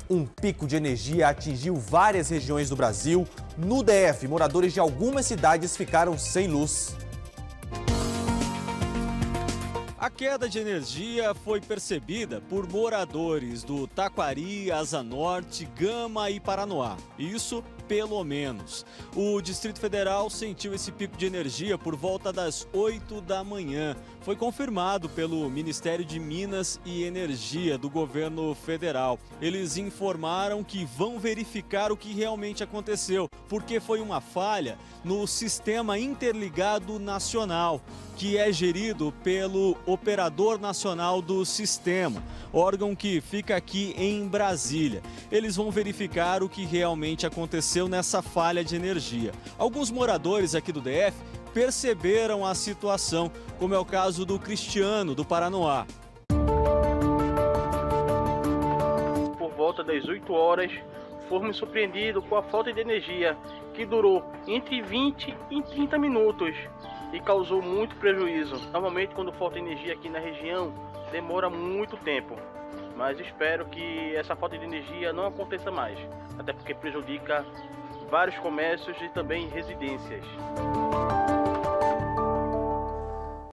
Um pico de energia atingiu várias regiões do Brasil. No DF, moradores de algumas cidades ficaram sem luz. A queda de energia foi percebida por moradores do Taquari, Asa Norte, Gama e Paranoá. Isso pelo menos. O Distrito Federal sentiu esse pico de energia por volta das 8 da manhã. Foi confirmado pelo Ministério de Minas e Energia do governo federal. Eles informaram que vão verificar o que realmente aconteceu, porque foi uma falha no Sistema Interligado Nacional, que é gerido pelo Operador Nacional do Sistema, órgão que fica aqui em Brasília. Eles vão verificar o que realmente aconteceu nessa falha de energia. Alguns moradores aqui do DF perceberam a situação, como é o caso do Cristiano, do Paranoá. Por volta das 8 horas, fomos surpreendidos com a falta de energia, que durou entre 20 e 30 minutos e causou muito prejuízo. Normalmente, quando falta energia aqui na região, demora muito tempo. Mas espero que essa falta de energia não aconteça mais, até porque prejudica vários comércios e também residências.